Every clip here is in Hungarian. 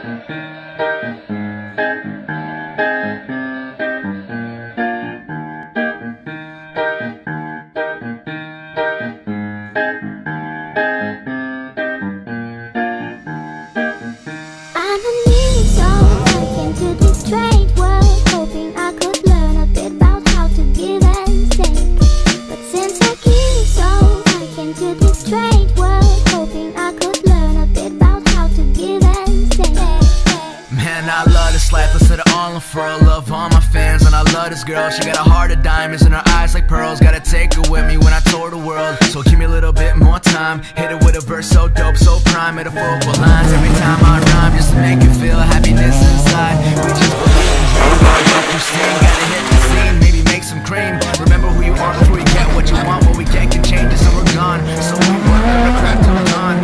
For a love on my fans, and I love this girl. She got a heart of diamonds and her eyes like pearls. Gotta take her with me when I tour the world. So give me a little bit more time. Hit it with a verse so dope, so prime. Metaphorical lines every time I rhyme, just to make you feel happiness inside. We just believe in dreams, like you sing. Gotta hit the scene, maybe make some cream. Remember who you are before you get what you want. What we get can change it, so we're gone. So we work on the craft till we're gone.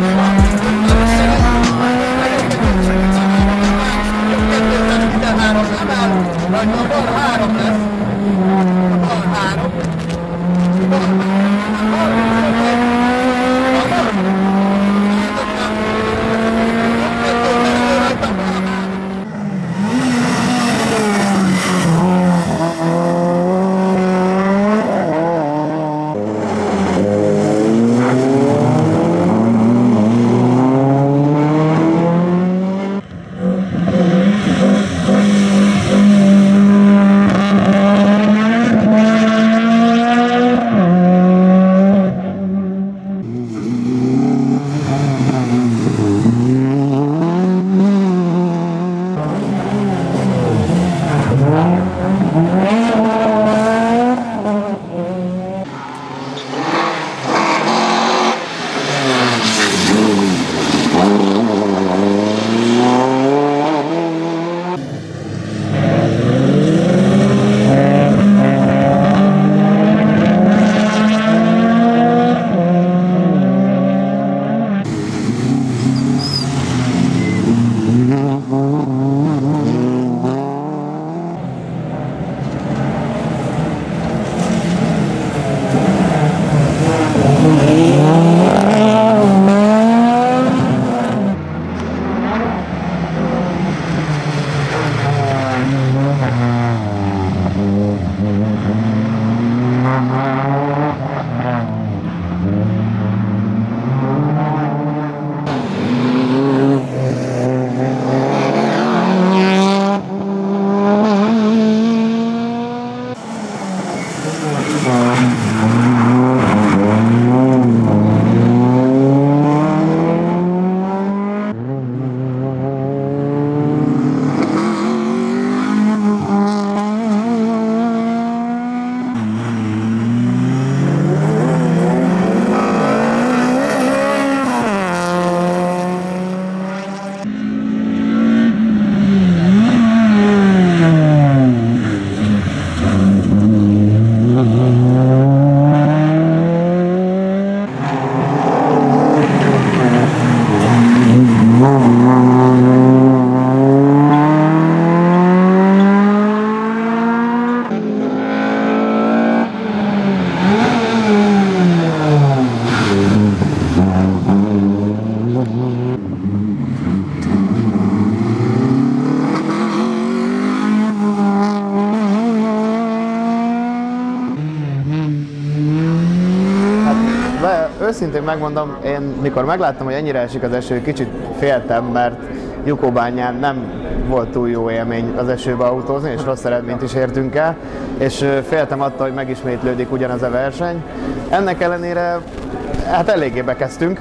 Őszintén megmondom, én mikor megláttam, hogy ennyire esik az eső, kicsit féltem, mert Jukkóbányán nem volt túl jó élmény az esőbe autózni, és rossz eredményt is értünk el, és féltem attól, hogy megismétlődik ugyanaz a verseny. Ennek ellenére hát eléggé bekezdtünk.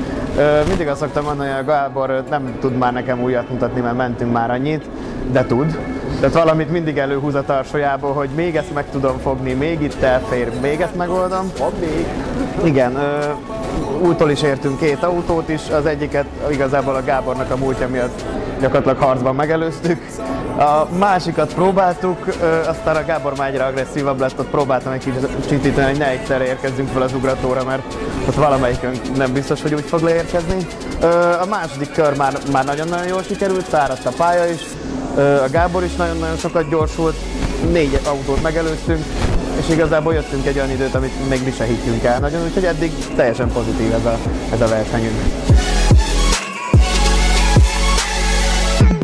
Mindig azt szoktam mondani, hogy a Gábor nem tud már nekem újat mutatni, mert mentünk már annyit, de tud. Tehát valamit mindig előhúz a tarsolyából, hogy még ezt meg tudom fogni, még itt elfér, még ezt megoldom. Van még? Igen, úttól is értünk két autót is, az egyiket igazából a Gábornak a múltja miatt gyakorlatilag harcban megelőztük. A másikat próbáltuk, aztán a Gábor már egyre agresszívabb lett, ott próbáltam egy kicsit íteni, hogy ne egyszerre érkezzünk fel az ugratóra, mert ott valamelyikünk nem biztos, hogy úgy fog leérkezni. A második kör már nagyon-nagyon jól sikerült, száradt a pálya is, a Gábor is nagyon-nagyon sokat gyorsult, 4 autót megelőztünk, és igazából jöttünk egy olyan időt, amit még mi se hittünk el nagyon, úgyhogy eddig teljesen pozitív ez a versenyünk.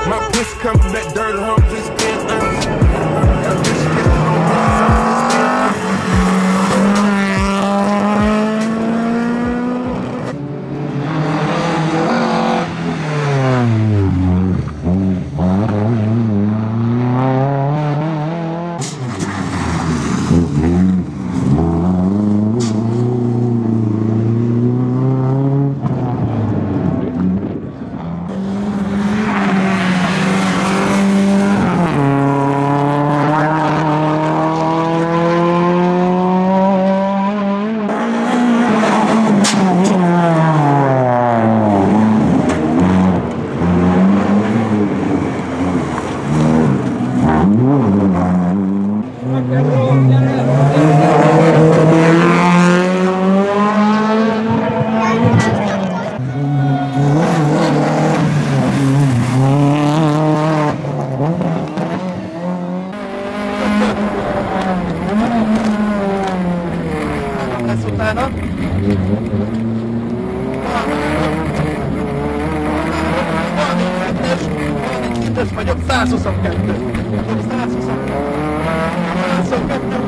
My pussy coming back dirty, I'm just being honest. utána. Kettes vagyok, 122. 122.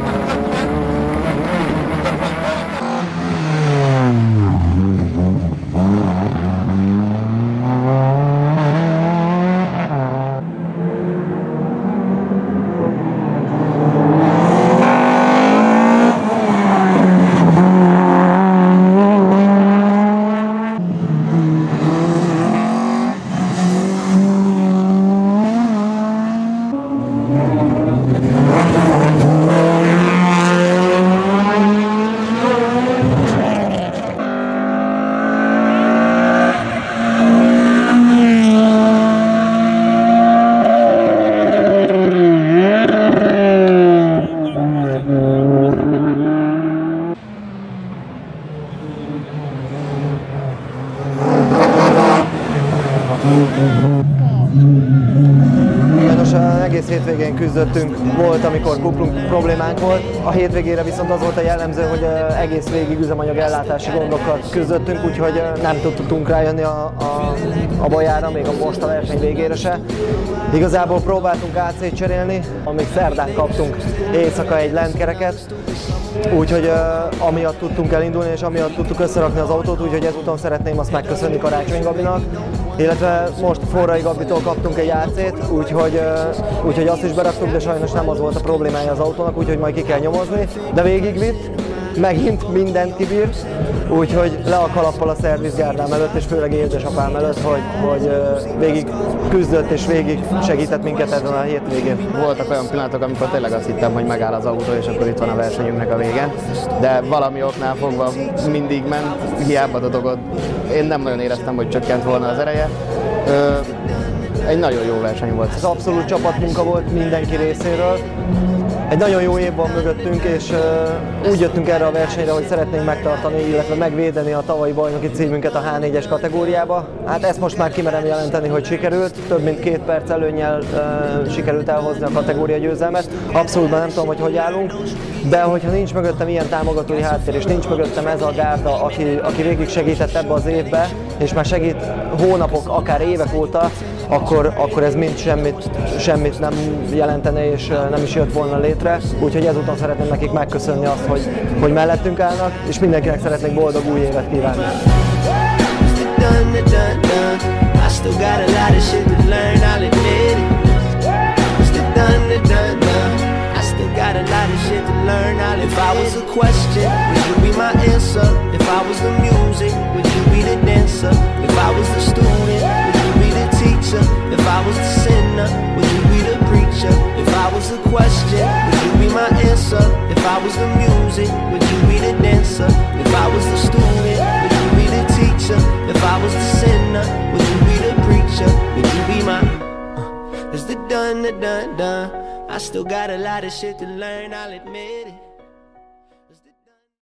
Sajnos egész hétvégén küzdöttünk, volt, amikor kuplung problémánk volt. A hétvégére viszont az volt a jellemző, hogy egész végig üzemanyag ellátási gondokkal küzdöttünk, úgyhogy nem tudtunk rájönni a bajára, még most a verseny végére se. Igazából próbáltunk AC-t cserélni, amíg szerdán kaptunk éjszaka egy lentkereket, úgyhogy amiatt tudtunk elindulni, és amiatt tudtuk összerakni az autót, úgyhogy ezúton szeretném azt megköszönni Karácsony Gabinak, illetve most Forrai Gabitól kaptunk egy AC-t, úgyhogy azt is beraktuk, de sajnos nem az volt a problémája az autónak, úgyhogy majd ki kell nyomozni, de végigvitt, megint mindent kibírt, úgyhogy le a kalappal a szervizgárdám előtt, és főleg édesapám előtt, hogy végig küzdött és végig segített minket ezen a hétvégén. Voltak olyan pillanatok, amikor tényleg azt hittem, hogy megáll az autó, és akkor itt van a versenyünknek a vége, de valami oknál fogva mindig ment, hiába dodogott. Én nem nagyon éreztem, hogy csökkent volna az ereje. Egy nagyon jó verseny volt. Ez abszolút csapatmunka volt mindenki részéről. Egy nagyon jó év van mögöttünk, és úgy jöttünk erre a versenyre, hogy szeretnénk megtartani, illetve megvédeni a tavalyi bajnoki címünket a H4-es kategóriába. Hát ezt most már kimerem jelenteni, hogy sikerült. Több mint 2 perc előnnyel sikerült elhozni a kategória győzelmet. Abszolút nem tudom, hogy állunk, de hogyha nincs mögöttem ilyen támogatói háttér, és nincs mögöttem ez a gárda, aki végig segített ebbe az évbe, és már segít hónapok, akár évek óta, akkor ez mind semmit nem jelentene, és nem is jött volna létre. Úgyhogy ezúton szeretném nekik megköszönni azt, hogy mellettünk állnak, és mindenkinek szeretnék boldog új évet kívánni. If I was a question, would you be my answer? If I was the music, would you be the dancer? If I was the student, would you be the teacher? If I was the sinner, would you be the preacher? If I was the question, would you be my answer? If I was the music, would you be the dancer? If I was the student, would you be the teacher? If I was the sinner, would you be the preacher? Would you be my it's the done, the done, done. I still got a lot of shit to learn, I'll admit it.